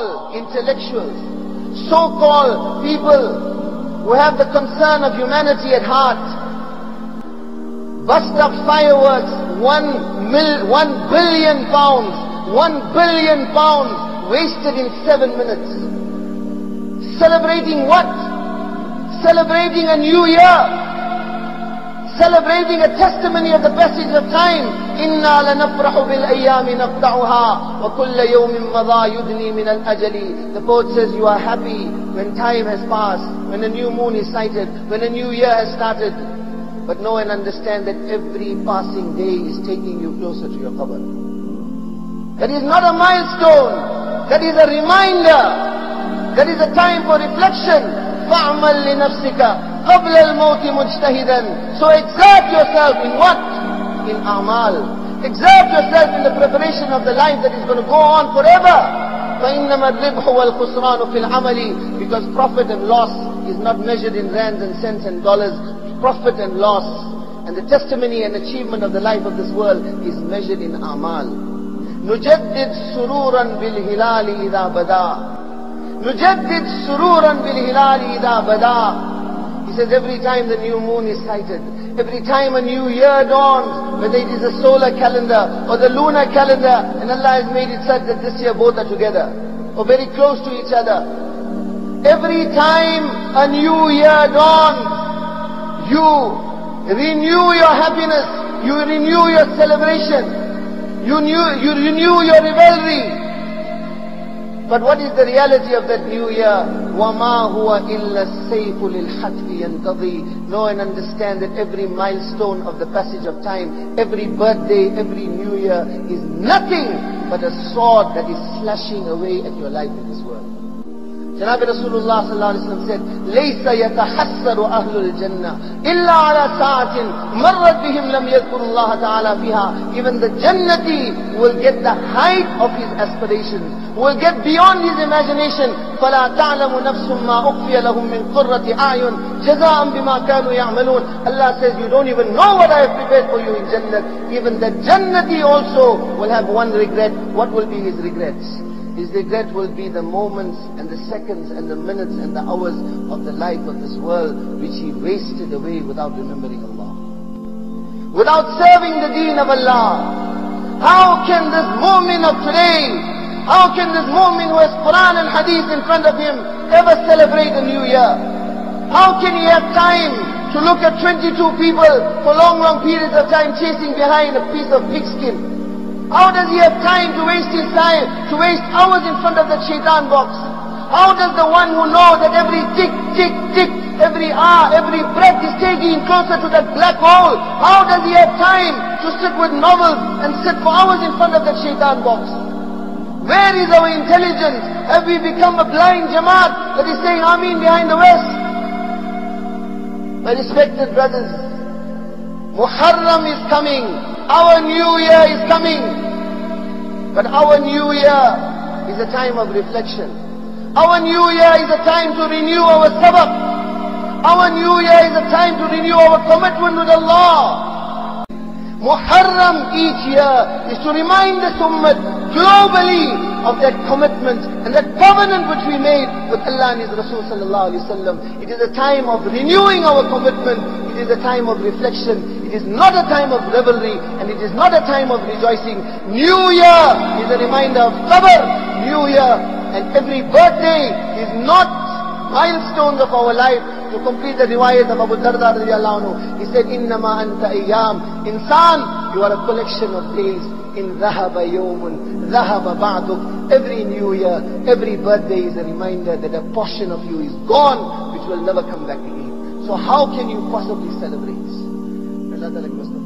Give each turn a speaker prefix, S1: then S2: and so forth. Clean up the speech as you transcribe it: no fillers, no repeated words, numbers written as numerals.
S1: so-called intellectuals, so-called people who have the concern of humanity at heart, bust up fireworks, 1 billion pounds, 1 billion pounds wasted in 7 minutes. Celebrating what? Celebrating a new year. Celebrating a testimony of the passage of time. Inna lanafrahu bil ayyami naqta'uha wa kulla yawmin madha yudni min al ajali. The poet says you are happy when time has passed, when a new moon is sighted, when a new year has started. But know and understand that every passing day is taking you closer to your qabr. That is not a milestone. That is a reminder. That is a time for reflection. فَعْمَلْ لِنَفْسِكَ قَبْلَ الْمَوْتِ مُجْتَهِدًا. So exert yourself in what? In a'mal. Exert yourself in the preparation of the life that is going to go on forever. فَإِنَّمَا الرِّبْحُ وَالْخُسْرَانُ فِي الْعَمَلِ. Because profit and loss is not measured in rands and cents and dollars. Profit and loss and the testimony and achievement of the life of this world is measured in a'mal. نُجَدِّدْ سُرُورًا بِالْهِلَالِ إِذَا بَدَى. نُجَدِّدْ سُرُورًا بِالْهِلَالِ إِذَا بَدَى. He says every time the new moon is sighted, every time a new year dawns, whether it is a solar calendar or the lunar calendar, and Allah has made it such that this year both are together or very close to each other. Every time a new year dawns, you renew your happiness, you renew your celebration, you renew your revelry. But what is the reality of that new year? وَمَا هُوَ إِلَّا السَّيْفُ لِلْحَتْفِ يَنْقَضِي. Know and understand that every milestone of the passage of time, every birthday, every new year is nothing but a sword that is slashing away at your life in this world. Janab Rasulullah sallallahu alaihi wasallam said, لَيْسَ يَتَحَسَّرُ أَهْلُ الْجَنَّةِ إِلَّا عَلَى سَاعَةٍ مَرَّتْ بِهِمْ لَمْ يَذْكُرُ اللَّهَ تَعَالَى فِيهَا. Even the Jannati will get the height of his aspirations, will get beyond his imagination. فَلَا تَعْلَمُ نَفْسٌ مَا أُخْفِيَ لَهُم مِّن قُرَّةِ أَعْيُنٍ جَزَاءً بِمَا كَانُوا يَعْمَلُونَ. Allah says, you don't even know what I have prepared for you in Jannat. Even the Jannati also will have one regret. What will be his regrets? His regret will be the moments and the seconds and the minutes and the hours of the life of this world which he wasted away without remembering Allah, without serving the deen of Allah. How can this mu'min of today, how can this mu'min who has Quran and Hadith in front of him ever celebrate a new year? How can he have time to look at 22 people for long periods of time chasing behind a piece of pigskin? How does he have time to waste his time, to waste hours in front of that shaitan box? How does the one who knows that every tick, tick, tick, every hour, every breath is taking him closer to that black hole, how does he have time to sit with novels and sit for hours in front of that shaitan box? Where is our intelligence? Have we become a blind Jamaat that is saying Ameen behind the West? My respected brothers, Muharram is coming. Our new year is coming. But our new year is a time of reflection. Our new year is a time to renew our sabr. Our new year is a time to renew our commitment with Allah. Muharram each year is to remind the ummah globally of that commitment and that covenant which we made with Allah and His Rasul sallallahu alaihi wasallam. It is a time of renewing our commitment. It is a time of reflection. It is not a time of revelry and it is not a time of rejoicing. New Year is a reminder of qabr. New Year and every birthday is not milestones of our life. To complete the riwayat of Abu Darda radiyallahu anhu, he said, Innama anta ayyam. Insan, you are a collection of days. In dhahaba yawmun, dhahaba ba'duk. Every new year, every birthday is a reminder that a portion of you is gone, which will never come back again. So how can you possibly celebrate? Allah